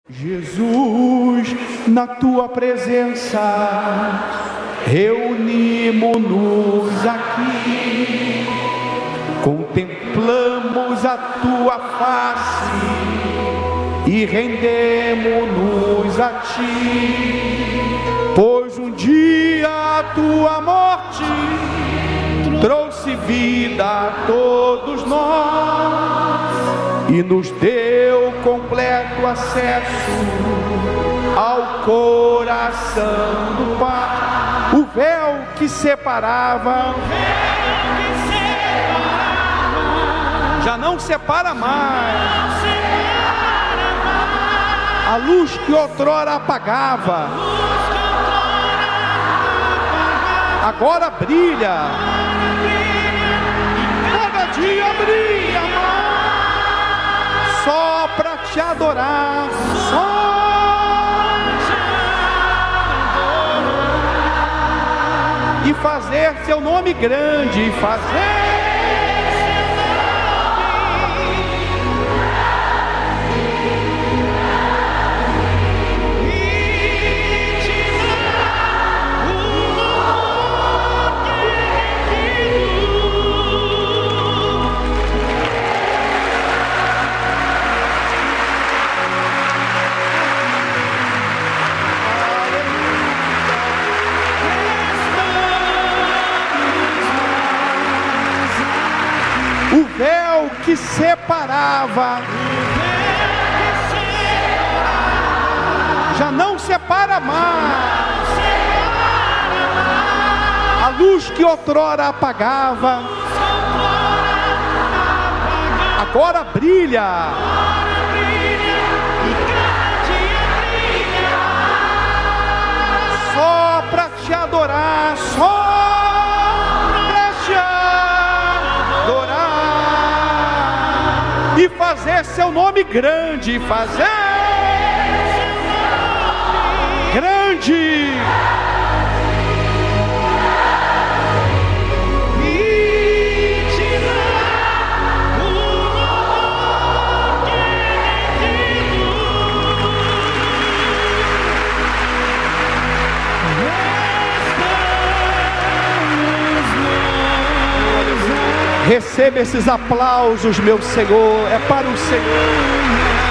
Jesus, na tua presença, reunimos-nos aqui, contemplamos a tua face e rendemos-nos a ti, pois um dia a tua morte trouxe vida a todos nós e nos deu completo acesso ao coração do Pai. O véu que separava já não separa mais. A luz que outrora apagava agora brilha. Cada dia brilha mais, só para te adorar, e fazer seu nome grande, e fazer o véu que separava já não separa mais. A luz que outrora apagava agora brilha. Só para te adorar, só e fazer seu nome grande, fazer grande. Receba esses aplausos, meu Senhor, é para o Senhor.